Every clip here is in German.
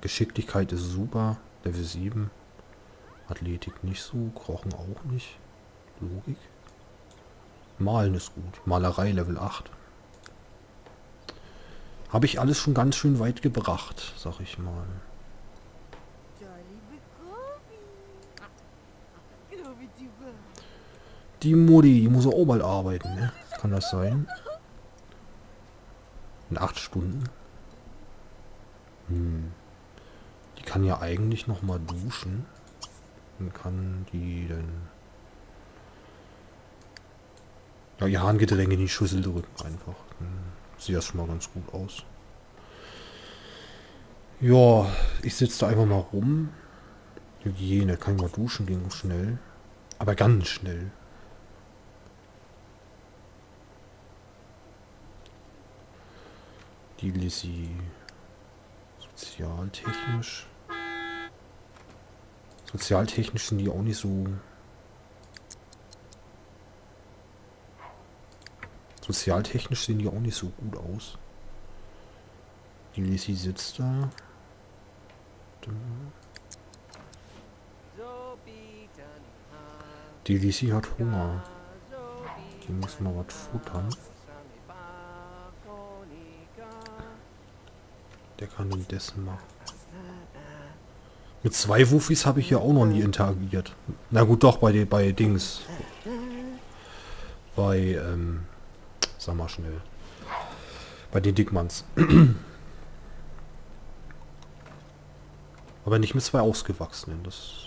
Geschicklichkeit ist super. Level 7. Athletik nicht so. Kochen auch nicht. Logik. Malen ist gut. Malerei Level 8. Habe ich alles schon ganz schön weit gebracht, sag ich mal. Die Mutti, die muss auch bald arbeiten, ne? Kann das sein? In 8 Stunden? Die kann ja eigentlich noch mal duschen. Dann kann die dann... Ja, ihr Harngetränk in die Schüssel drücken einfach. Dann sieht das schon mal ganz gut aus. Ja, ich sitze da einfach mal rum. Hygiene, kann ich mal duschen gehen, schnell. Aber ganz schnell. Die Lissy. Sozialtechnisch. Sozialtechnisch sind die auch nicht so... Sozialtechnisch sehen die auch nicht so gut aus. Die Lissy sitzt da. Die Lissy hat Hunger. Die muss mal was futtern. Der kann den dessen machen. Mit 2 Wuffis habe ich ja auch noch nie interagiert. Na gut, doch, bei Dings. Bei, sag mal schnell. Bei den Dickmanns. Aber nicht mit 2 Ausgewachsenen. Das...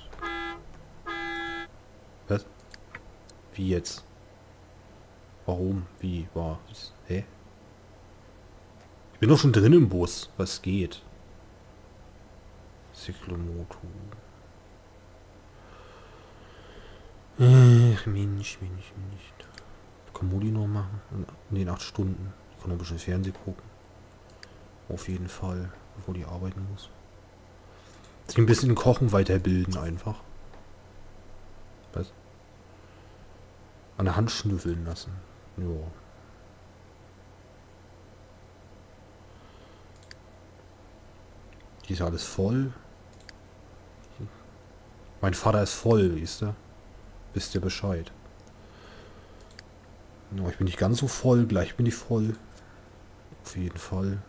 Was? Wie jetzt? Warum? Wie? War? Hä? Ich bin doch schon drin im Bus. Was geht? Cyclomoto. Mensch. Kann Modi noch machen? In den 8 Stunden. Ich kann noch ein bisschen Fernsehen gucken. Auf jeden Fall. Bevor die arbeiten muss. Sich ein bisschen Kochen weiterbilden einfach. Was? An der Hand schnüffeln lassen. Jo. Die ist alles voll. Mein Vater ist voll, wisst ihr? Wisst ihr Bescheid. No, ich bin nicht ganz so voll, gleich bin ich voll. Auf jeden Fall.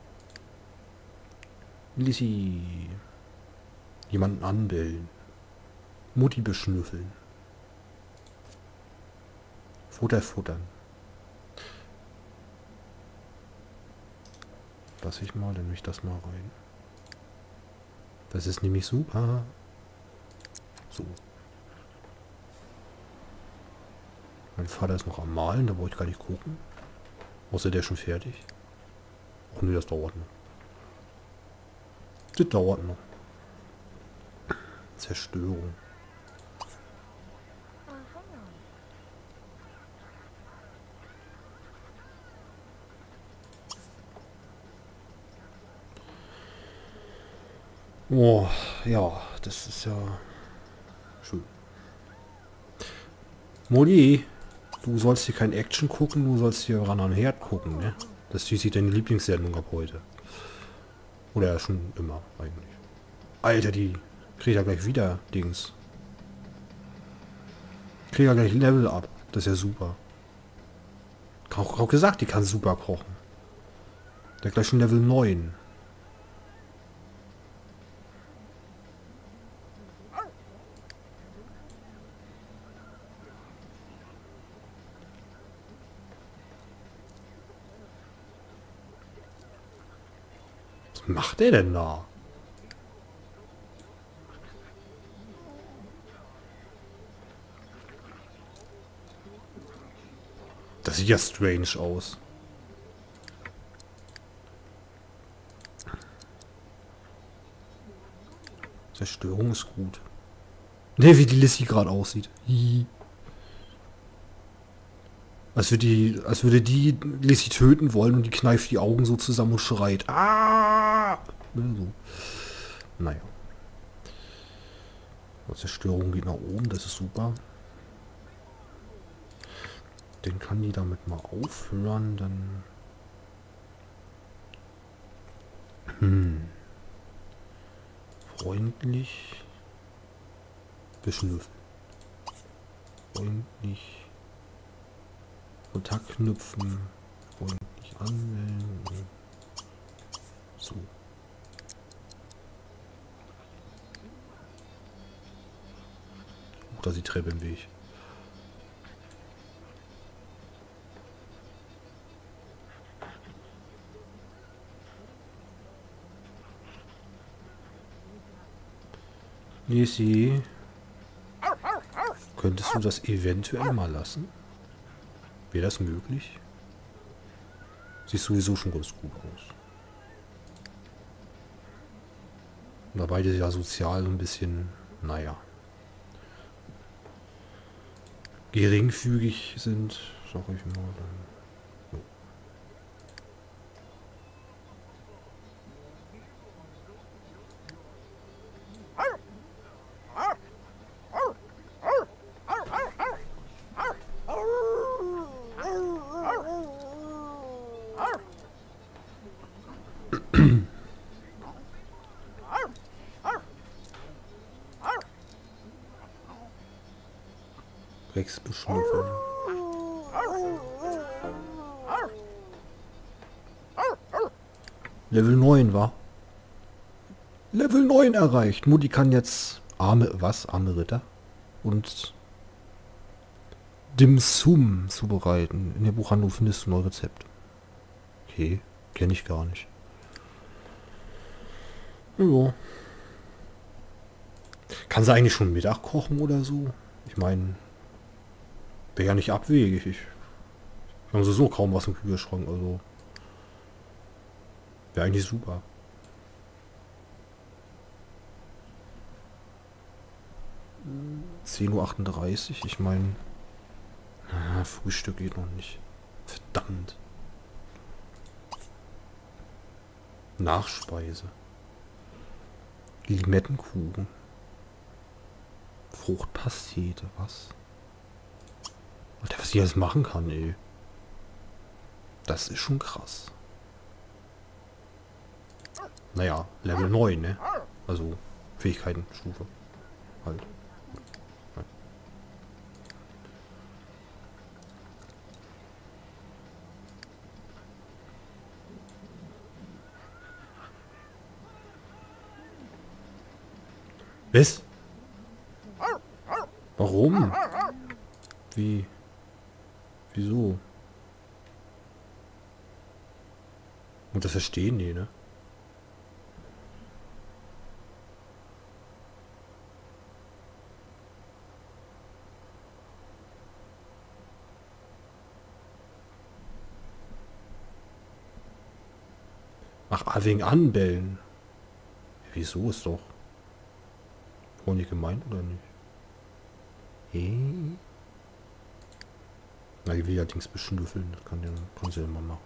Lissy. Jemanden anbellen. Mutti beschnüffeln. Futtern. Lass ich mal, dann nehme ich das mal rein. Das ist nämlich super. So. Mein Vater ist noch am Malen, da wollte ich gar nicht gucken. Außer der ist schon fertig. Ach nee, das dauert noch. Das dauert noch. Zerstörung. Oh, ja, das ist ja schön. Modi, du sollst hier kein Action gucken, du sollst hier ran an Herd gucken, ne? Das ist schließlich deine Lieblingssendung ab heute. Oder ja, schon immer, eigentlich. Alter, die kriegt ja gleich wieder Dings. Kriegt ja gleich Level ab. Das ist ja super. Auch gesagt, die kann super kochen. Der hat gleich schon Level 9. Was macht der denn da? Das sieht ja strange aus. Zerstörung ist gut. Ne, wie die Lissy gerade aussieht. Hihi. Als würde die Lissy töten wollen und die kneift die Augen so zusammen und schreit. Ah! So. Naja. Die Zerstörung geht nach oben, das ist super. Den kann die damit mal aufhören, dann... Freundlich beschnüffeln. Freundlich Kontakt knüpfen. Freundlich anmelden. So. Da ist die Treppe im Weg. Nisi, könntest du das eventuell mal lassen? Wäre das möglich? Sieht sowieso schon ganz gut aus. Da beide ja sozial so ein bisschen, naja, geringfügig sind, sag ich mal. Dann, jo. Rex beschnüffeln. Level 9 war. Level 9 erreicht. Mutti kann jetzt arme Ritter und Dim Sum zubereiten. In der Buchhandlung findest du neue Rezepte. Okay, kenne ich gar nicht. Ja. Kann sie eigentlich schon Mittag kochen oder so? Ich meine, wäre ja nicht abwegig. Ich habe so kaum was im Kühlschrank, also wäre eigentlich super. – 10:38 Uhr, ich meine, Frühstück geht noch nicht. Verdammt. Nachspeise. Limettenkuchen. Fruchtpastete, was? Alter, was ich alles machen kann, ey. Das ist schon krass. Naja, Level 9, ne? Also, Fähigkeitenstufe. Halt. Ja. Was? Warum? Wie? Wieso? Und das verstehen die, ne? Ach, wegen Anbellen. Wieso ist doch? Nicht gemeint oder nicht? Na, die will ja Dings beschnüffeln. Das kann sie ja immer machen.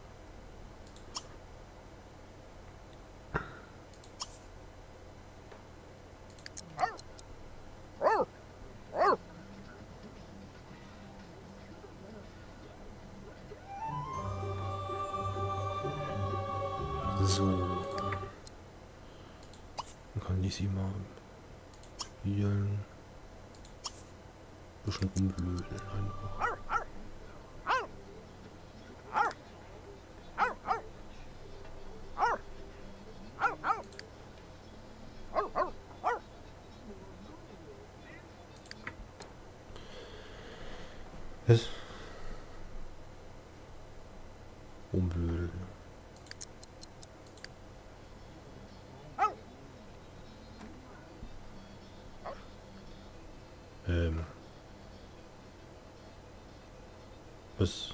So. Dann kann ich sie mal spielen. Bisschen rumblödeln einfach. Was? Rumblödeln. Was?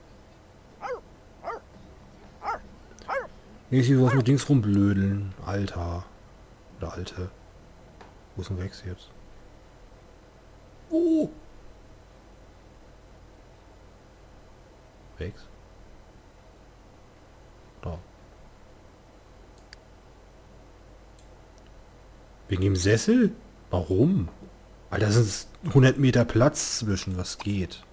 Ich will was mit Dings rumblödeln. Alter. Oder Alte. Wo ist denn Rex jetzt? Oh! Rex? Da. Wegen dem Sessel? Warum? Alter, das ist 100 Meter Platz zwischen. Was geht?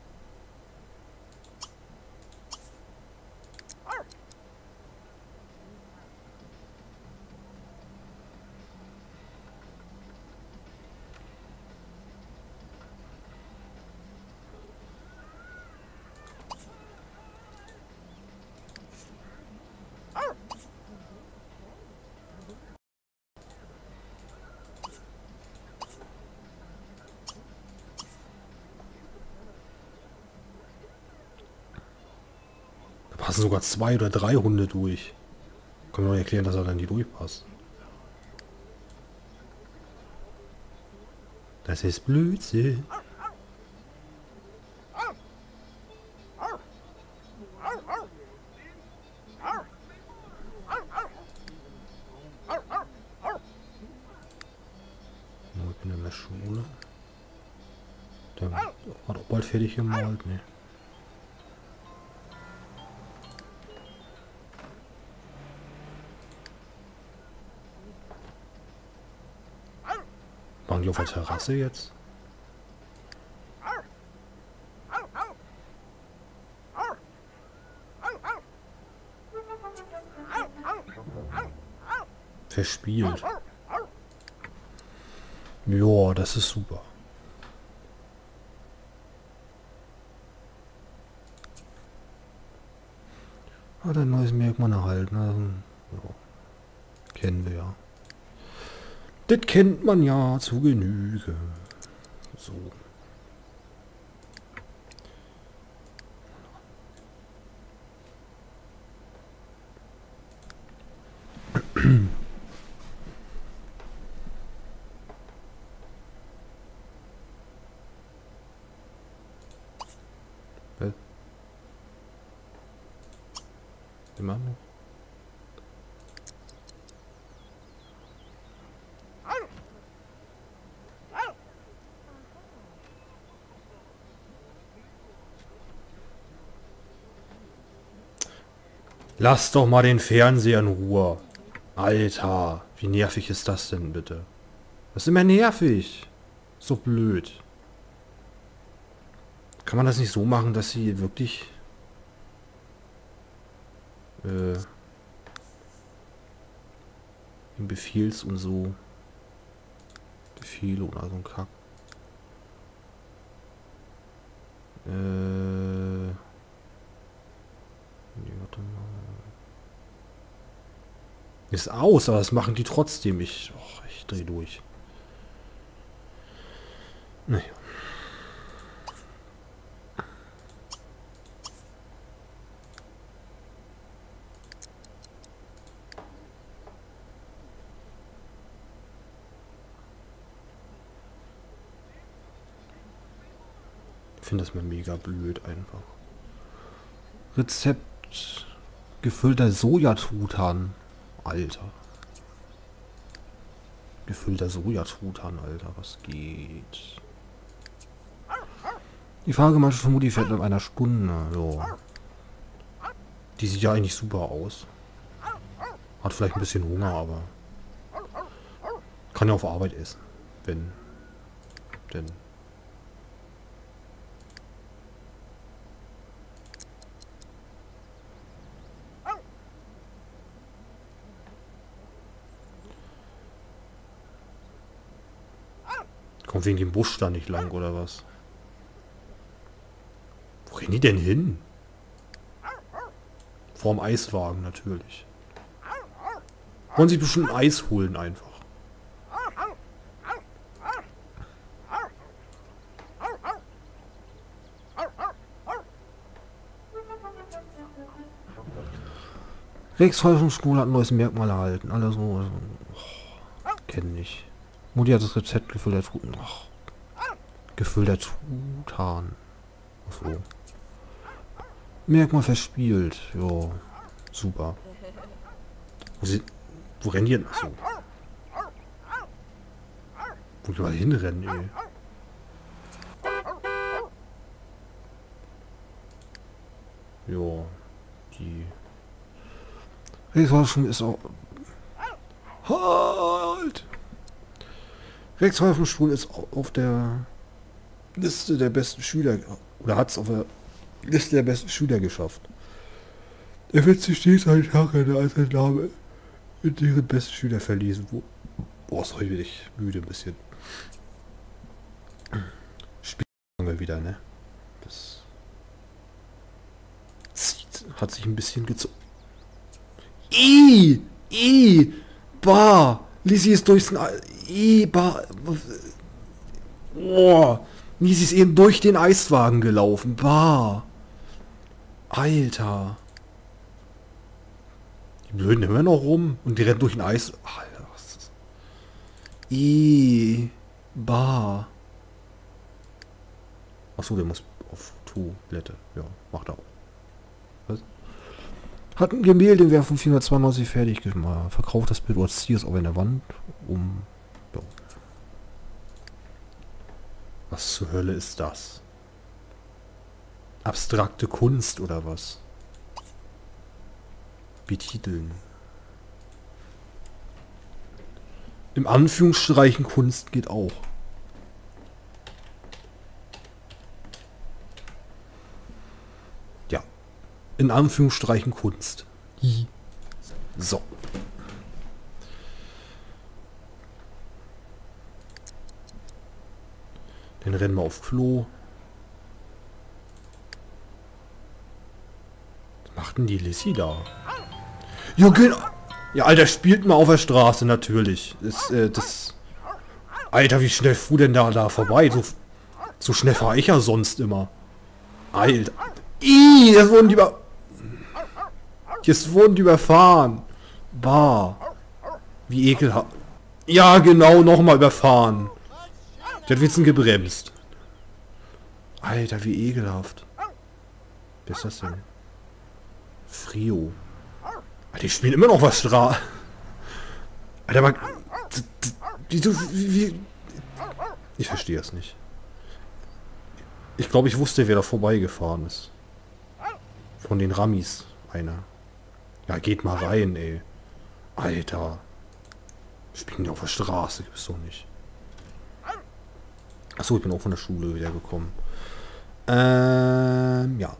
passen sogar 2 oder 3 Hunde durch. Kann man doch erklären, dass er dann nicht durchpasst. Das ist Blödsinn. Ich bin in der Schule. Der war doch bald fertig gemalt, ne? Machen die auf der Terrasse jetzt? Verspielt. Ja, das ist super. Hat ein neues Merkmal erhalten. Also, ja. Kennen wir ja. Das kennt man ja zu Genüge. So. Immer noch. Lass doch mal den Fernseher in Ruhe. Alter, wie nervig ist das denn bitte? Das ist immer nervig. So blöd. Kann man das nicht so machen, dass sie wirklich in Befehls und so Befehle oder so ein Kack. Nee, warte mal. Ist aus, aber das machen die trotzdem. Ich dreh durch. Naja. Ich finde das mal mega blöd einfach. Rezept gefüllter Sojatruthahn. Alter. Gefüllter Sojatruthahn, Alter. Was geht? Die Fahrgemeinschaft von Mutti fährt in einer Stunde. Ja. Die sieht ja eigentlich super aus. Hat vielleicht ein bisschen Hunger, aber kann ja auf Arbeit essen. Wenn. Denn. Kommt wegen dem Busch da nicht lang, oder was? Wo rennen die denn hin? Vorm Eiswagen, natürlich. Wollen sich bestimmt ein Eis holen, einfach. Rexhäusungsschule hat ein neues Merkmal erhalten. Alle so. Kennen nicht. Mutti hat das Rezept gefüllter Truthahn. Ach. Gefüllter Truthahn. Achso. Merkmal verspielt. Ja. Super. Wo rennen die denn? Achso. Wo die mal hinrennen, ey. Ja. Die. Rexhäusung ist auch. Halt! Rexhäusungsschule ist auf der Liste der besten Schüler, oder hat es auf der Liste der besten Schüler geschafft. Er wird sich stets einen Tag als ein Name in deren besten Schüler verlesen. Boah, ist heute ich müde ein bisschen. Spielen wir wieder, ne? Das hat sich ein bisschen gezogen. Bah! Lizzie ist durchs... Bah! Oh! Lizzie ist eben durch den Eiswagen gelaufen. Bah! Alter! Die blöden immer noch rum und die rennen durch ein Eis. Alter, was ist das? Bar. Achso, der muss auf Toilette. Ja, macht er auch. Was? Hat ein Gemälde im Wert von 492 fertig gemacht. Verkauft das Bild oder zieht es auf eine Wand, um... Ja. Was zur Hölle ist das? Abstrakte Kunst oder was? Betiteln. Im Anführungsstreichen Kunst geht auch. Ja. In Anführungsstreichen Kunst. So. Dann rennen wir auf Klo. Was macht denn die Lissy da? Ja, genau. Ja, Alter, spielt mal auf der Straße, natürlich. Das... Alter, wie schnell fuhr denn da vorbei? So schnell fahre ich ja sonst immer. Alter. Jetzt wurden die Jetzt wurden die überfahren. Bah. Wie ekelhaft. Ja, genau, nochmal überfahren. Der hat wenigstens gebremst. Alter, wie ekelhaft. Wer ist das denn? Frio. Alter, die spielen immer noch was Alter, aber... Wie... Ich verstehe es nicht. Ich glaube, ich wusste, wer da vorbeigefahren ist. Von den Rammis. Einer. Ja, geht mal rein, ey. Alter. Spielen die auf der Straße, gibt's doch nicht. Achso, ich bin auch von der Schule wiedergekommen. Ja.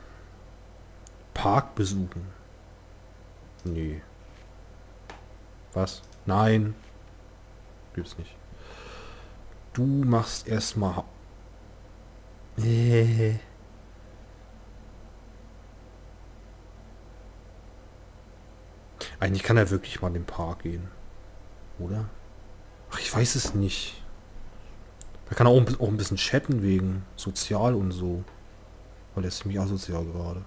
Park besuchen. Nee. Was? Nein. Gibt's nicht. Du machst erstmal... Eigentlich kann er wirklich mal in den Park gehen. Oder? Ach, ich weiß es nicht. Da kann er auch ein bisschen chatten wegen sozial und so. Weil er ist ziemlich asozial gerade.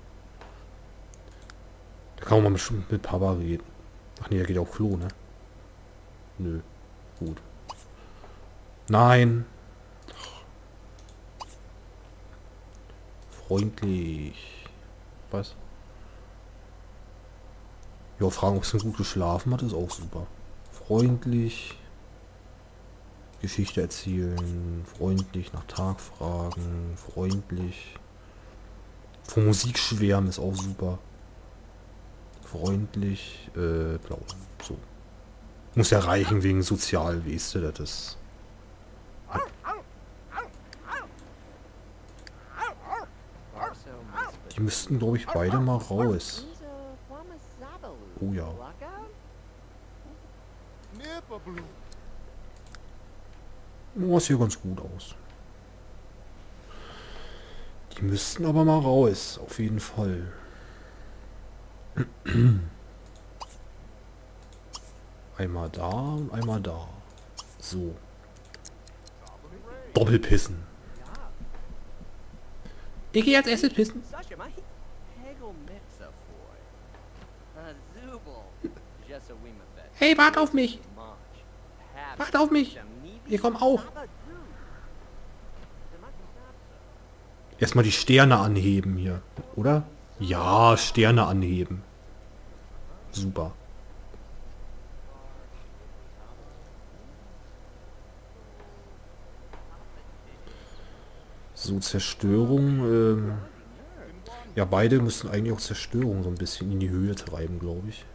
Da kann man mal mit Papa reden. Ach nee, der geht auf Klo, ne? Nö. Gut. Nein. Freundlich. Was? Ja, fragen, ob es gut geschlafen hat, ist auch super. Freundlich. Geschichte erzählen. Freundlich nach Tag fragen. Freundlich. Von Musik schwärmen ist auch super. Freundlich. Blau. So. Muss ja reichen wegen sozial, weißt du, das ist... Die müssten, glaube ich, beide mal raus. Oh ja. Oh, sieht ganz gut aus. Die müssten aber mal raus, auf jeden Fall. Einmal da und einmal da. So. Doppelpissen. Ich gehe als erstes pissen. Hey, wart auf mich! Wart auf mich! Wir kommen auch! Erstmal die Sterne anheben hier, oder? Ja, Sterne anheben. Super. So, Zerstörung. Ja, beide müssen eigentlich auch Zerstörung so ein bisschen in die Höhe treiben, glaube ich.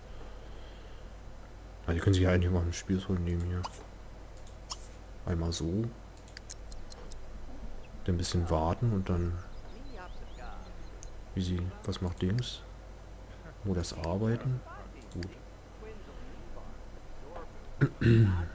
Ja, die können sich ja eigentlich mal ein Spielzeug nehmen hier. Einmal so. Dann ein bisschen warten und dann... Wie sie... Was macht Dings? Wo das Arbeiten? Gut.